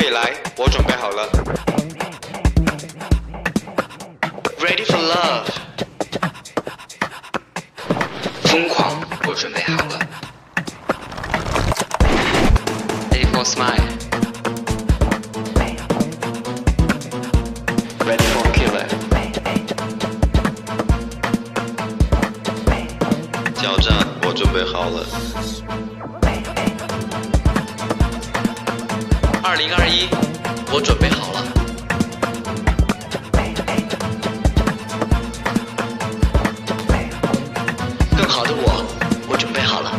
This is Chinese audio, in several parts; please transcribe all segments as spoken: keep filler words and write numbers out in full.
未来，我准备好了。Ready for love， 疯狂，我准备好了。Ready for smile，Ready for killer， 挑战，我准备好了。 二零二一，我准备好了。更好的我，我准备好了。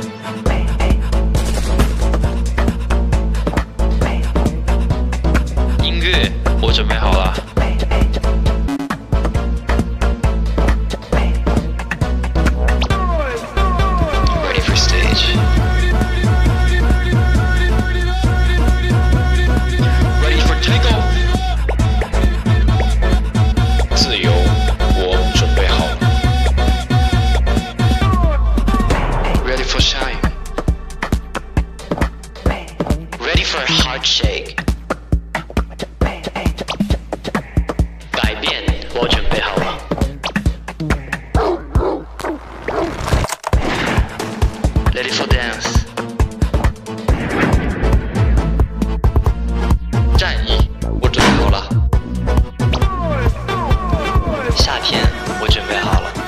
音乐，我准备好了。Ready for stage。Ready for takeoff。自由，我准备好了。Ready for shine。Ready for a heart shake。改变，我准备好了。Ready for dance。战役，我准备好了。夏天，我准备好了。